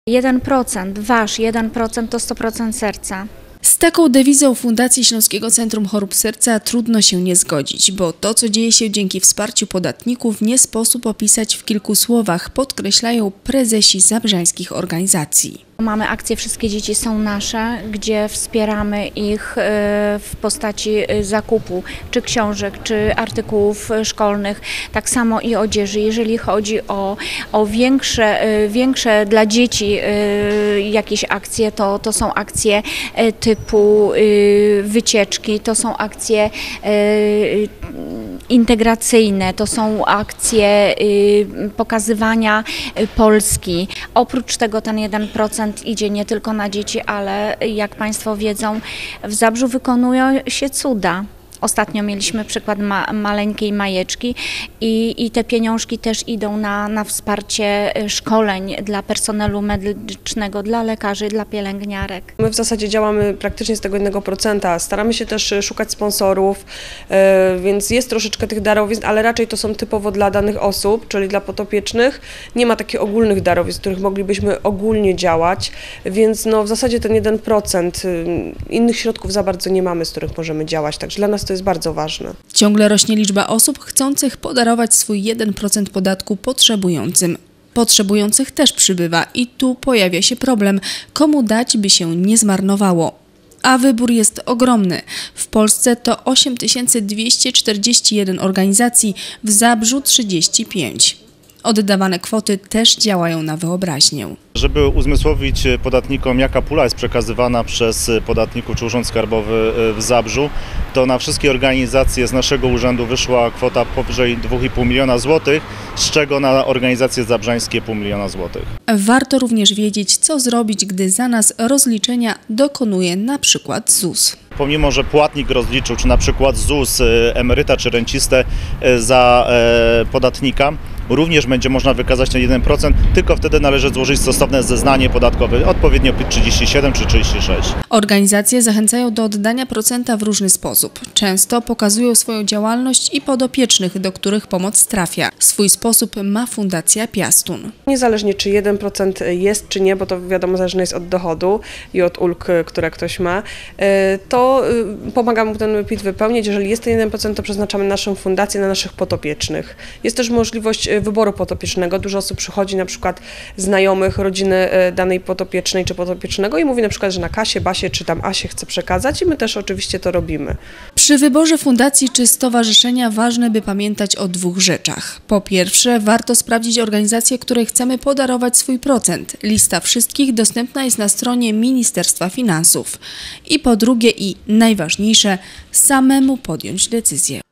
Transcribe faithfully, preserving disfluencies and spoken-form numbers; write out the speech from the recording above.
jeden procent, wasz jeden procent to sto procent serca. Z taką dewizą Fundacji Śląskiego Centrum Chorób Serca trudno się nie zgodzić, bo to, co dzieje się dzięki wsparciu podatników, nie sposób opisać w kilku słowach, podkreślają prezesi zabrzańskich organizacji. Mamy akcję Wszystkie Dzieci Są Nasze, gdzie wspieramy ich w postaci zakupu czy książek, czy artykułów szkolnych, tak samo i odzieży. Jeżeli chodzi o, o większe, większe dla dzieci jakieś akcje, to, to są akcje typu wycieczki, to są akcje integracyjne, to są akcje pokazywania Polski. Oprócz tego ten jeden procent idzie nie tylko na dzieci, ale jak Państwo wiedzą, w Zabrzu wykonują się cuda. Ostatnio mieliśmy przykład ma, maleńkiej Majeczki i, i te pieniążki też idą na, na wsparcie szkoleń dla personelu medycznego, dla lekarzy, dla pielęgniarek. My w zasadzie działamy praktycznie z tego jednego procenta. Staramy się też szukać sponsorów, więc jest troszeczkę tych darowizn, ale raczej to są typowo dla danych osób, czyli dla podopiecznych. Nie ma takich ogólnych darowizn, w których moglibyśmy ogólnie działać, więc no w zasadzie ten jeden procent. Innych środków za bardzo nie mamy, z których możemy działać, także dla nas to jest bardzo ważne. Ciągle rośnie liczba osób chcących podarować swój jeden procent podatku potrzebującym. Potrzebujących też przybywa i tu pojawia się problem, komu dać, by się nie zmarnowało. A wybór jest ogromny. W Polsce to osiem tysięcy dwieście czterdzieści jeden organizacji, w Zabrzu trzydzieści pięć. Oddawane kwoty też działają na wyobraźnię. Żeby uzmysłowić podatnikom, jaka pula jest przekazywana przez podatników czy Urząd Skarbowy w Zabrzu, to na wszystkie organizacje z naszego urzędu wyszła kwota powyżej dwa i pół miliona złotych, z czego na organizacje zabrzańskie pół miliona złotych. Warto również wiedzieć, co zrobić, gdy za nas rozliczenia dokonuje na przykład ZUS. Pomimo że płatnik rozliczył, czy na przykład ZUS, emeryta czy rencistę za podatnika, również będzie można wykazać ten jeden procent, tylko wtedy należy złożyć stosowne zeznanie podatkowe, odpowiednio PIT trzydzieści siedem czy trzydzieści sześć. Organizacje zachęcają do oddania procenta w różny sposób. Często pokazują swoją działalność i podopiecznych, do których pomoc trafia. Swój sposób ma Fundacja Piastun. Niezależnie czy jeden procent jest czy nie, bo to wiadomo zależne jest od dochodu i od ulg, które ktoś ma, to pomagamy mu ten PIT wypełnić. Jeżeli jest ten jeden procent, to przeznaczamy naszą fundację na naszych podopiecznych. Jest też możliwość wyboru podopiecznego. Dużo osób przychodzi, na przykład znajomych, rodziny danej podopiecznej czy podopiecznego i mówi na przykład, że na Kasie, Basie czy tam Asie chce przekazać i my też oczywiście to robimy. Przy wyborze fundacji czy stowarzyszenia ważne, by pamiętać o dwóch rzeczach. Po pierwsze, warto sprawdzić organizację, której chcemy podarować swój procent. Lista wszystkich dostępna jest na stronie Ministerstwa Finansów. I po drugie i najważniejsze, samemu podjąć decyzję.